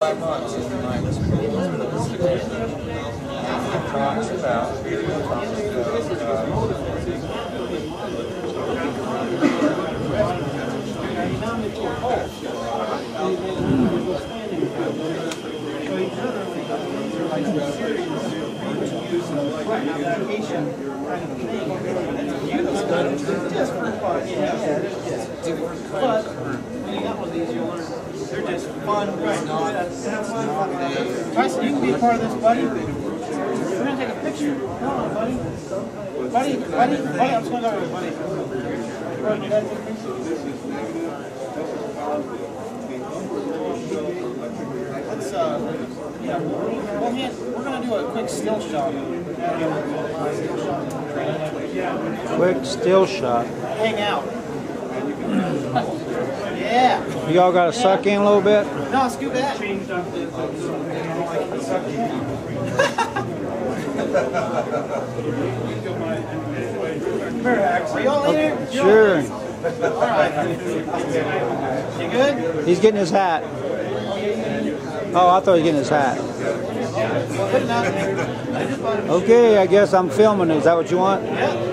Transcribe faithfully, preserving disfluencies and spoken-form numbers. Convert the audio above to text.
Five months in my talks about just for fun. Yeah, different kinds of when you got one of these, you'll learn. They're just fun. Right. Tyson, you can be a part of this, buddy. We're gonna take a picture. Come on, buddy. Buddy, buddy, buddy. I'm just gonna go with buddy. Buddy, take a picture. Let's uh, yeah, we'll, we'll hand, we're gonna do a quick still shot. Quick still shot. Hang out. Yeah. Y'all got to yeah. suck in a little bit? No, scoot back. Are you all in here? Sure. All right. You good? He's getting his hat. Oh, I thought he was getting his hat. Good enough. Okay, I guess I'm filming. Is that what you want? Yeah.